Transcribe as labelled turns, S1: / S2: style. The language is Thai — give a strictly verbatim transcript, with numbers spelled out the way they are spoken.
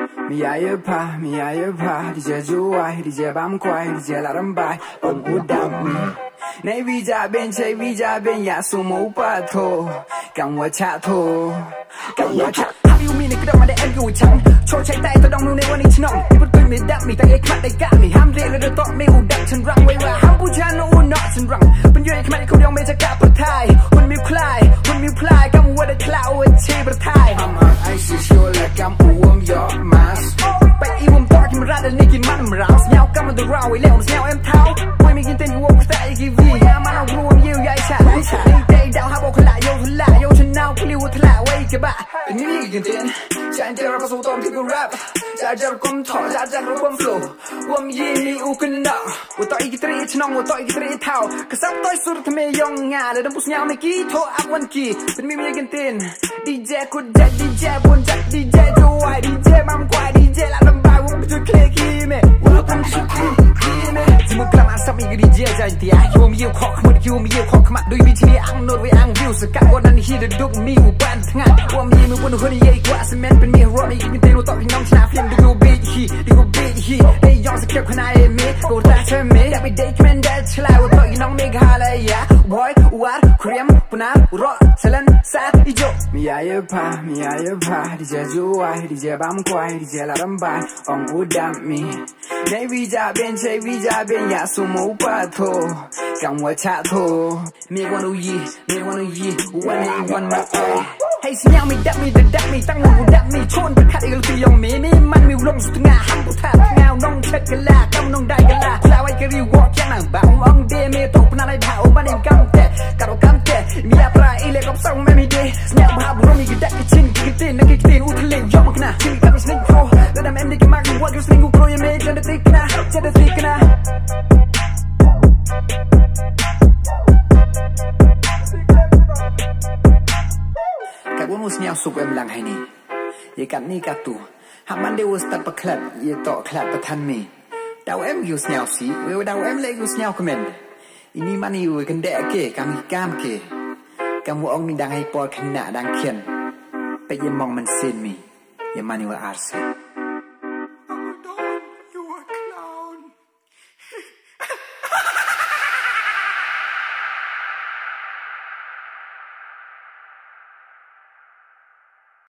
S1: mi ai pa, mi ai pa, di je juai, di je bam kwai, di je la rambai, om udam mi. Nei vi ja ben che vi ja ben ya su mo pa tho, gang wa cha tho, gang wa cha. How you mean it couldมาได้ em อยู่ฉันโชว์ใช้ใจตะดองนูในวันนี้ฉันน้องนี่พูดคุยไม่ดับมีแต่เอกขัดได้กะมีห้ามเรียกเลยต่อไม่อุดักฉันรังไว้ว่าห้ามผู้ชายโน้นนอฉันรังเป็นยัยขมันเขายองไม่จะกะประทายวันมิวคลายวันมิวพลายกำว่าได้คลาวว่าชีประทาย I'm on ice show และกำอ้วมยอมาสไปอีวมต่อที่มันรัดนี่กินมันมันร้าวเสียวกำมันตัวเราไว้เลี้ยวเสียวเอ็มเท้าไม่มีกินเต้นอยู่วงแต่อีกวีมันเอารวมยิ้วใหญ่ฉะนี่เตะดาวหาบอกขลาโยทลาโยฉันเอาคลิวทลาไว้กับบ้าเป็นนี่กินเต้นฉันจะรับประสบตอนที่กูแรปจะจะรับความท้อจะจะรับความโฟล์ว่ามีมีอุกันดาว่าต่ออีกตรีฉันน้องว่าต่ออีกตรีเท่ากระซับต่อยสุดทำไมยองงาเลยต้องพูดเสียงไม่กี่โทรอัพวันกี่เป็นมีมีกันเต้นดีเจกูจัดดีเจบนจัดดีเจจะวายดีเจมัมควายดีเจละลำบากว่าไม่จะเคลียร์ขี้เมย์ว่าทำชุดขี้เมย์ที่มึงกลับมาสับอีกดีเจใจเดียยูมียูขอขมัดยูมียูขอขมัดดูวิธีอังโนดไว้อังวิวสกัดวันนั้นฮีดดุกมีอุบันทั้งงานว่ามีมือบนหัวนี่ใหญ่กว่าซีเมนต์เป็นมีรอมีกินเต้นว่าต่อพี่น้องชนะฟิล์มดูกูบีฮีดูกูบีฮีไอ้ยองสเก็ตขนาดเอเมย์กูรักเธอเมย์อยากไปเดทแมนเดทฉลาดว่าต่อพี่น้องเมฆาเลยยะบอยวัดครีมปุ่นน้ำรอเซเลนซาอีโจมีอะไรพามีอะไรพาดีเจจูไวดีเจบัมควายดีเจลาดัมบายองอุดามีในวิจาเป็นใช่วิจาเป็นยาสูโมปะโถกังวลชาโถมีวันอุยมีวันอุยวันนี้วันมาเอ้ให้เสียงมีดับมีดับดับมีตั้งหูดับมีชนเป็นขัดอีกทียองมีมีมันมีลมสุดงาหันบุท่าเงาน้องเช็ดกันละกำน้องได้กันละลาไว้ก็รีวอล์กยังหนังบ้าององเดมีตกปนอะไรท่ามันเองกำเตะกระโดดกำเตะมีอะไรอีเล็กกับส่งไม่มีดีเสียงพาบุรุษมีกิจกิจชินกิจตีนนักกิจตีนอุทะเลยอมกันนะชิลกับมีสนิทโครแล้วดำเอ็มดีกันมากกว่าอยู่สนิทกูโปรยเมย์จะได้ติกันนะจะได้ติกันนะกับว่ามุสเนียสุกเอ็มลังให้นี่ยกับนี่กับตัวหากมันเดือดตัดประคลัดยต่อคลัดประทันมีดาวเอ็มอยู่เนียสีเวลดาวเอ็มเล็กอยู่เนียคอมเมนต์อินี่มันอยู่กันเด็กเก๋กับมีกามเก๋กับว่าองค์มีดังให้ปอดขนาดดังเขียนไปยังมองมันเซนมียังมันอยู่อาร์เซ